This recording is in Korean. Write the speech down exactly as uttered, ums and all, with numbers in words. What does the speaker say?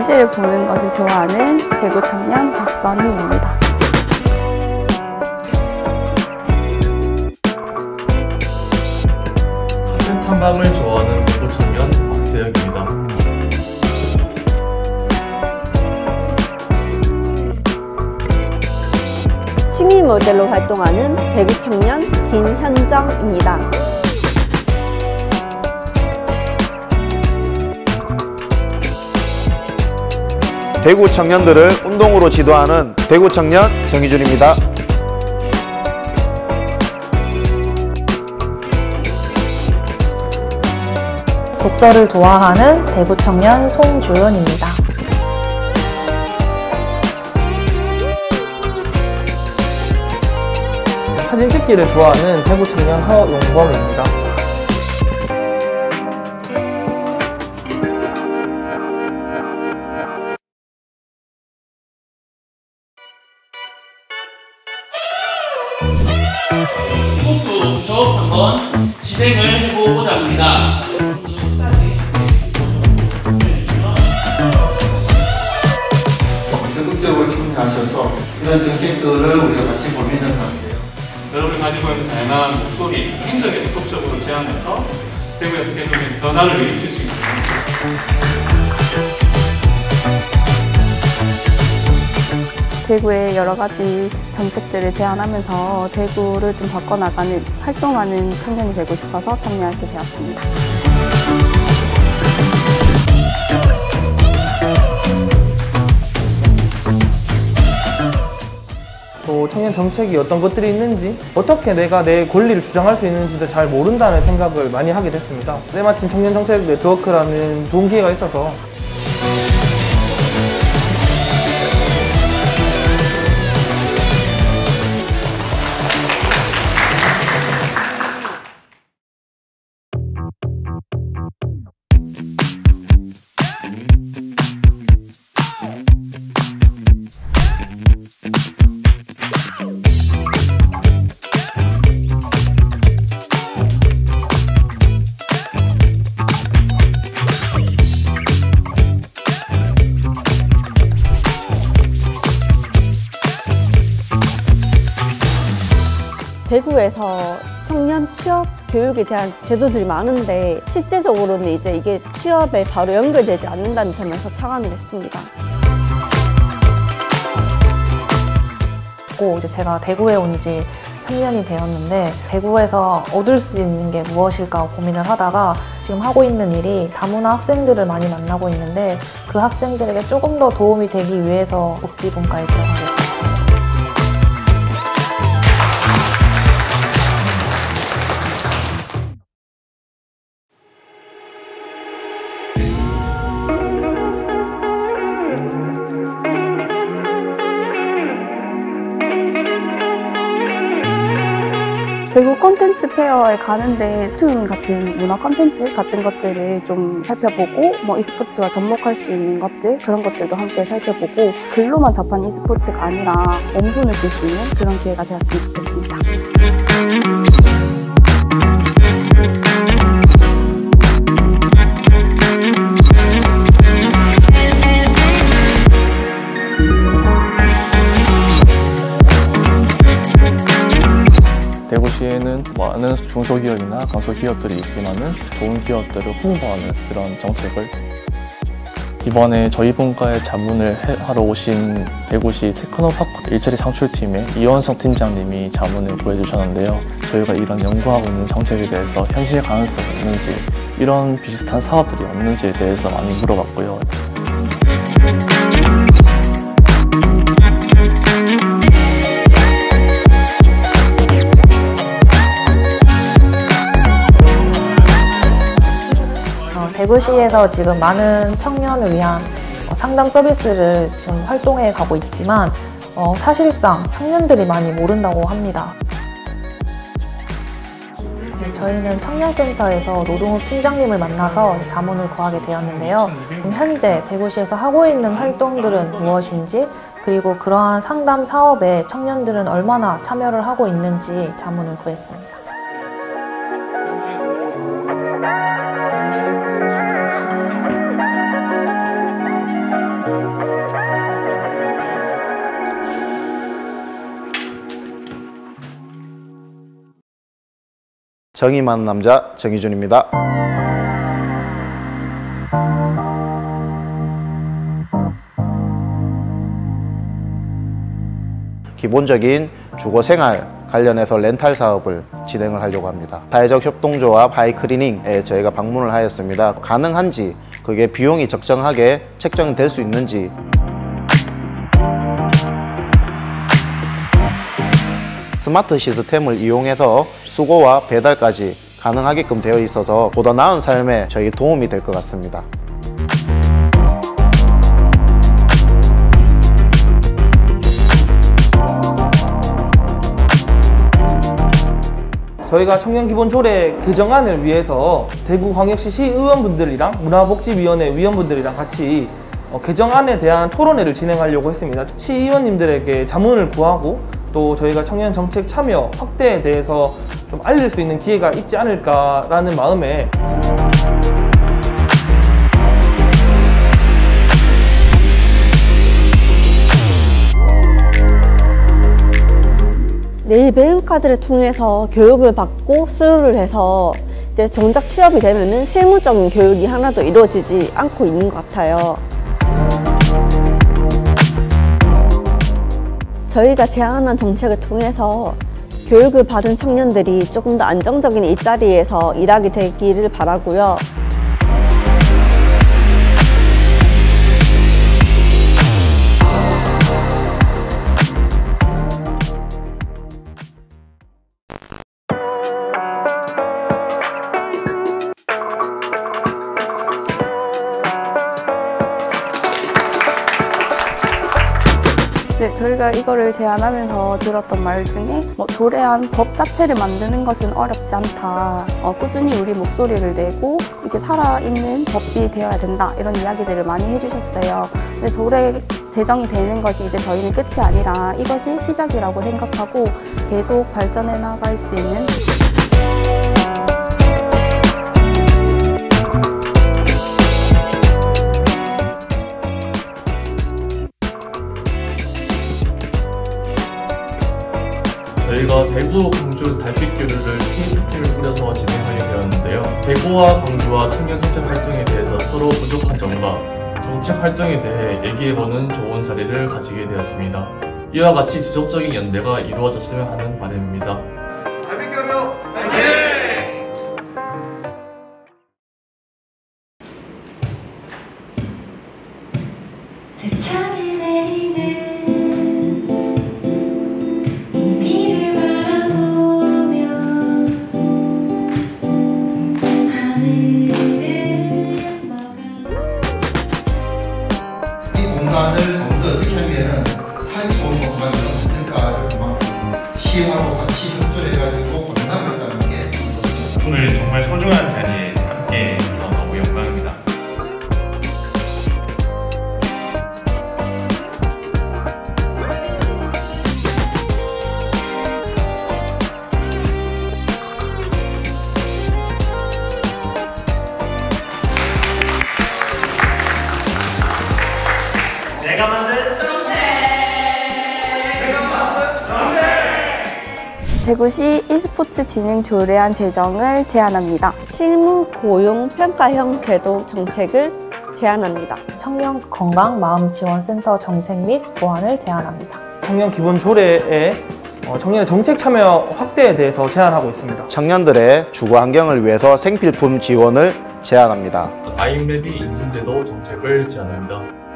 잡지를 보는 것을 좋아하는 대구 청년 박선희입니다. 사진 탐방을 좋아하는 대구 청년 박세혁입니다. 취미 모델로 활동하는 대구 청년 김현정입니다. 대구 청년들을 운동으로 지도하는 대구 청년 정희준입니다. 독서를 좋아하는 대구 청년 송주은입니다. 사진 찍기를 좋아하는 대구 청년 허용범입니다. 스포크 수업 한번 진행을 해보고자 합니다. 적극적으로 참여하셔서 이런 정책들을 우리가 같이 고민을 하는데요. 여러분이 가지고 있는 다양한 목소리, 행정에 적극적으로 제안해서 대구에 어떻게 보면 변화를 일으킬 수 있습니다. 대구의 여러 가지 정책들을 제안하면서 대구를 좀 바꿔나가는, 활동하는 청년이 되고 싶어서 참여하게 되었습니다. 또 청년 정책이 어떤 것들이 있는지, 어떻게 내가 내 권리를 주장할 수 있는지도 잘 모른다는 생각을 많이 하게 됐습니다. 때마침 청년 정책 네트워크라는 좋은 기회가 있어서 대구에서 청년 취업 교육에 대한 제도들이 많은데 실제적으로는 이제 이게 취업에 바로 연결되지 않는다는 점에서 착안을 했습니다. 이제 제가 대구에 온 지 삼 년이 되었는데 대구에서 얻을 수 있는 게 무엇일까 고민을 하다가 지금 하고 있는 일이 다문화 학생들을 많이 만나고 있는데 그 학생들에게 조금 더 도움이 되기 위해서 복지분과에 들어가게 됐습니다. 대구 콘텐츠 페어에 가는데 웹툰 같은 문화 콘텐츠 같은 것들을 좀 살펴보고 뭐 e스포츠와 접목할 수 있는 것들, 그런 것들도 함께 살펴보고 글로만 접한 e스포츠가 아니라 몸손을 볼 수 있는 그런 기회가 되었으면 좋겠습니다. 대구시에는 많은 중소기업이나 강소기업들이 있지만은 좋은 기업들을 홍보하는 그런 정책을 이번에 저희 분과에 자문을 하러 오신 대구시 테크노파크 일자리 창출팀의 이원성 팀장님이 자문을 구해주셨는데요. 저희가 이런 연구하고 있는 정책에 대해서 현실 가능성이 있는지, 이런 비슷한 사업들이 없는지에 대해서 많이 물어봤고요. 대구시에서 지금 많은 청년을 위한 상담 서비스를 지금 활동해 가고 있지만 어, 사실상 청년들이 많이 모른다고 합니다. 저희는 청년센터에서 노동욱 팀장님을 만나서 자문을 구하게 되었는데요. 현재 대구시에서 하고 있는 활동들은 무엇인지, 그리고 그러한 상담 사업에 청년들은 얼마나 참여를 하고 있는지 자문을 구했습니다. 정의 많은 남자 정희준입니다. 기본적인 주거생활 관련해서 렌탈 사업을 진행을 하려고 합니다. 사회적 협동조합 하이클리닝에 저희가 방문을 하였습니다. 가능한지, 그게 비용이 적정하게 책정이 될 수 있는지, 스마트 시스템을 이용해서 수거와 배달까지 가능하게끔 되어 있어서 보다 나은 삶에 저희 도움이 될 것 같습니다. 저희가 청년기본조례 개정안을 위해서 대구광역시 시의원분들이랑 문화복지위원회 위원분들이랑 같이 개정안에 대한 토론회를 진행하려고 했습니다. 시의원님들에게 자문을 구하고 또 저희가 청년 정책 참여 확대에 대해서 좀 알릴 수 있는 기회가 있지 않을까라는 마음에 내일 배움카드를 통해서 교육을 받고 수료를 해서 이제 정작 취업이 되면은 실무적인 교육이 하나도 이루어지지 않고 있는 것 같아요. 저희가 제안한 정책을 통해서 교육을 받은 청년들이 조금 더 안정적인 일자리에서 일하게 되기를 바라고요. 네, 저희가 이거를 제안하면서 들었던 말 중에 뭐 조례안 법 자체를 만드는 것은 어렵지 않다. 어, 꾸준히 우리 목소리를 내고 이렇게 살아있는 법이 되어야 된다. 이런 이야기들을 많이 해주셨어요. 근데 조례 제정이 되는 것이 이제 저희는 끝이 아니라 이것이 시작이라고 생각하고 계속 발전해 나갈 수 있는 저희가 대구, 광주 달빛교류를 티엠피티를 꾸려서 진행하게 되었는데요. 대구와 광주와 청년 정책 활동에 대해서 서로 부족한 점과 정책 활동에 대해 얘기해보는 좋은 자리를 가지게 되었습니다. 이와 같이 지속적인 연대가 이루어졌으면 하는 바람입니다. 달빛교류 화이팅! 새참이 내리는 공간을 좀 더 어떻게 하면 살기 좋은 공간을 만들까를 그만큼 시하고 같이 협조해가지고 공감을 따는 게 오늘 정말 소중한 자리에 함께 해서 너무 영광입니다. 내가 만든 정책! 내가 만든 정책! 대구시 e스포츠 진흥 조례안 제정을 제안합니다. 실무 고용 평가형 제도 정책을 제안합니다. 청년 건강 마음 지원 센터 정책 및 보완을 제안합니다. 청년 기본 조례에 청년의 정책 참여 확대에 대해서 제안하고 있습니다. 청년들의 주거 환경을 위해서 생필품 지원을 제안합니다. 아임레디 인증제도 정책을 제안합니다.